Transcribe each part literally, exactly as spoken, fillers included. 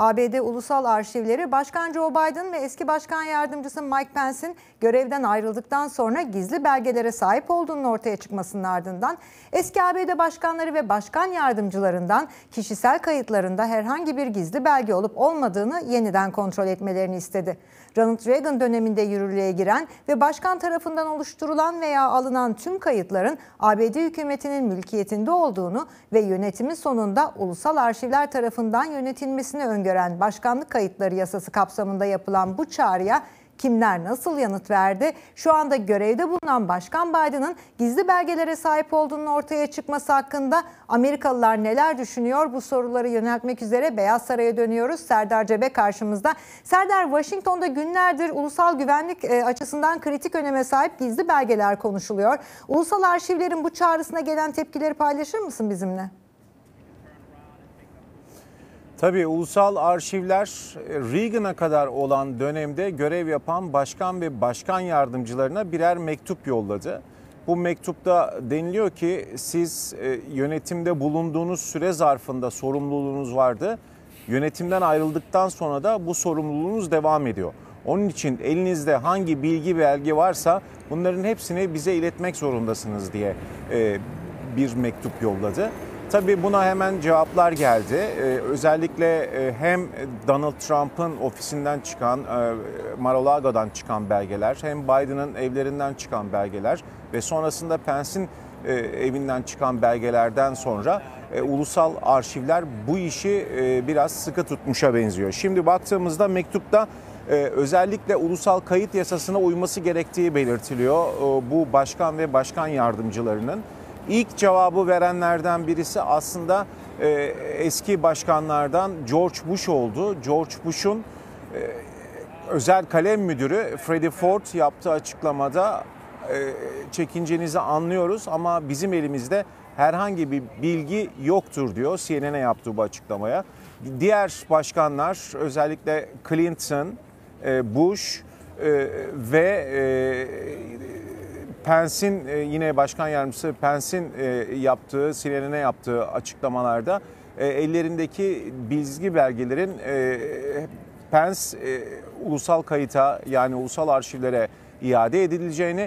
A B D Ulusal Arşivleri, Başkan Joe Biden ve eski Başkan Yardımcısı Mike Pence'in görevden ayrıldıktan sonra gizli belgelere sahip olduğunun ortaya çıkmasının ardından eski A B D başkanları ve başkan yardımcılarından kişisel kayıtlarında herhangi bir gizli belge olup olmadığını yeniden kontrol etmelerini istedi. Ronald Reagan döneminde yürürlüğe giren ve başkan tarafından oluşturulan veya alınan tüm kayıtların A B D hükümetinin mülkiyetinde olduğunu ve yönetimin sonunda ulusal arşivler tarafından yönetilmesini öngören başkanlık kayıtları yasası kapsamında yapılan bu çağrıya kimler nasıl yanıt verdi? Şu anda görevde bulunan Başkan Biden'ın gizli belgelere sahip olduğunun ortaya çıkması hakkında Amerikalılar neler düşünüyor? Bu soruları yöneltmek üzere Beyaz Saray'a dönüyoruz. Serdar Cebe karşımızda. Serdar, Washington'da günlerdir ulusal güvenlik açısından kritik öneme sahip gizli belgeler konuşuluyor. Ulusal arşivlerin bu çağrısına gelen tepkileri paylaşır mısın bizimle? Tabii ulusal arşivler Reagan'a kadar olan dönemde görev yapan başkan ve başkan yardımcılarına birer mektup yolladı. Bu mektupta deniliyor ki siz yönetimde bulunduğunuz süre zarfında sorumluluğunuz vardı. Yönetimden ayrıldıktan sonra da bu sorumluluğunuz devam ediyor. Onun için elinizde hangi bilgi belge varsa bunların hepsini bize iletmek zorundasınız diye bir mektup yolladı. Tabii buna hemen cevaplar geldi. Ee, özellikle e, hem Donald Trump'ın ofisinden çıkan, e, Mar-a-Lago'dan çıkan belgeler, hem Biden'ın evlerinden çıkan belgeler ve sonrasında Pence'in e, evinden çıkan belgelerden sonra e, ulusal arşivler bu işi e, biraz sıkı tutmuşa benziyor. Şimdi baktığımızda mektupta e, özellikle ulusal kayıt yasasına uyması gerektiği belirtiliyor e, bu başkan ve başkan yardımcılarının. İlk cevabı verenlerden birisi aslında e, eski başkanlardan George Bush oldu. George Bush'un e, özel kalem müdürü Freddie Ford yaptığı açıklamada e, çekincenizi anlıyoruz ama bizim elimizde herhangi bir bilgi yoktur diyor C N N'e yaptığı bu açıklamaya. Diğer başkanlar özellikle Clinton, e, Bush e, ve e, Pence'in yine başkan yardımcısı Pence'in yaptığı, C N N'e yaptığı açıklamalarda ellerindeki bilgi belgelerin Pence ulusal kayıta yani ulusal arşivlere iade edileceğini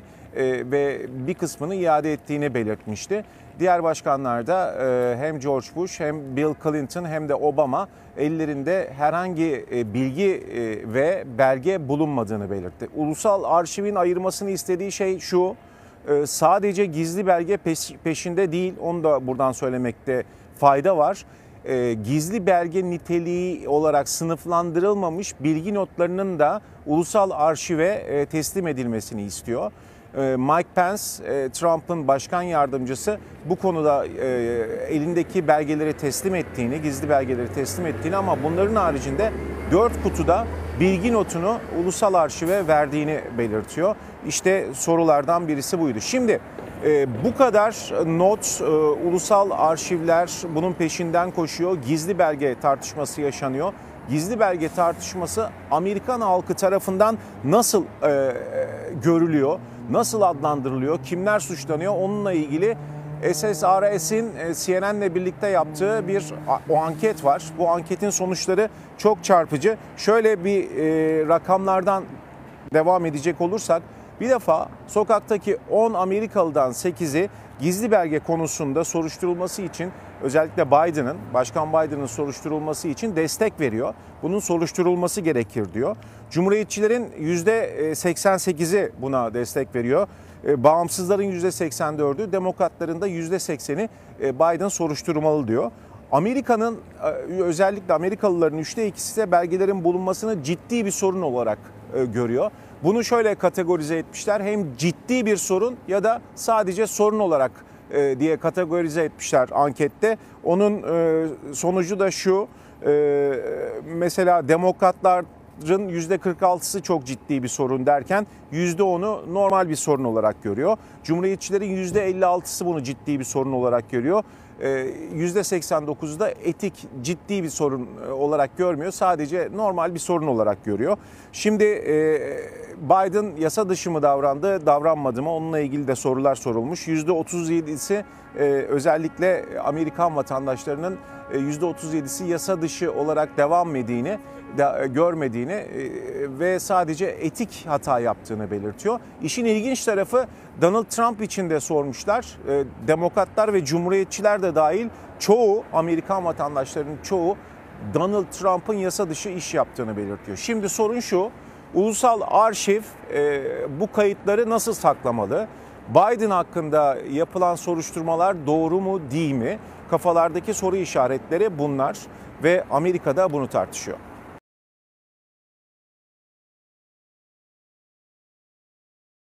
ve bir kısmını iade ettiğini belirtmişti. Diğer başkanlar da hem George Bush hem Bill Clinton hem de Obama ellerinde herhangi bilgi ve belge bulunmadığını belirtti. Ulusal arşivin ayırmasını istediği şey şu: sadece gizli belge peşinde değil, onu da buradan söylemekte fayda var. Gizli belge niteliği olarak sınıflandırılmamış bilgi notlarının da ulusal arşive teslim edilmesini istiyor. Mike Pence, Trump'ın başkan yardımcısı, bu konuda elindeki belgeleri teslim ettiğini, gizli belgeleri teslim ettiğini ama bunların haricinde dört kutuda bilgi notunu ulusal arşive verdiğini belirtiyor. İşte sorulardan birisi buydu. Şimdi bu kadar not, ulusal arşivler bunun peşinden koşuyor. Gizli belge tartışması yaşanıyor. Gizli belge tartışması Amerikan halkı tarafından nasıl e, görülüyor, nasıl adlandırılıyor, kimler suçlanıyor, onunla ilgili S S R S'in C N N'le birlikte yaptığı bir o anket var. Bu anketin sonuçları çok çarpıcı. Şöyle bir e, rakamlardan devam edecek olursak, bir defa sokaktaki on Amerikalıdan sekizi gizli belge konusunda soruşturulması için, özellikle Biden'ın, Başkan Biden'ın soruşturulması için destek veriyor. Bunun soruşturulması gerekir diyor. Cumhuriyetçilerin yüzde seksen sekizi buna destek veriyor. Bağımsızların yüzde seksen dördü, demokratların da yüzde sekseni Biden soruşturmalı diyor. Amerika'nın, özellikle Amerikalıların üçte ikisi de belgelerin bulunmasını ciddi bir sorun olarak görüyor. Bunu şöyle kategorize etmişler: hem ciddi bir sorun ya da sadece sorun olarak e, diye kategorize etmişler ankette. Onun e, sonucu da şu: e, mesela demokratların yüzde kırk altısı çok ciddi bir sorun derken yüzde onu normal bir sorun olarak görüyor. Cumhuriyetçilerin yüzde elli altısı bunu ciddi bir sorun olarak görüyor. yüzde seksen dokuzu da etik ciddi bir sorun olarak görmüyor. Sadece normal bir sorun olarak görüyor. Şimdi Biden yasa dışı mı davrandı, davranmadı mı? Onunla ilgili de sorular sorulmuş. yüzde otuz yedisi özellikle Amerikan vatandaşlarının yüzde otuz yedisi yasa dışı olarak devam ettiğini, de, görmediğini ve sadece etik hata yaptığını belirtiyor. İşin ilginç tarafı Donald Trump için de sormuşlar. Demokratlar ve Cumhuriyetçiler de dahil çoğu, Amerikan vatandaşlarının çoğu Donald Trump'ın yasa dışı iş yaptığını belirtiyor. Şimdi sorun şu, ulusal arşiv bu kayıtları nasıl saklamalı? Biden hakkında yapılan soruşturmalar doğru mu değil mi? Kafalardaki soru işaretleri bunlar ve Amerika'da bunu tartışıyor.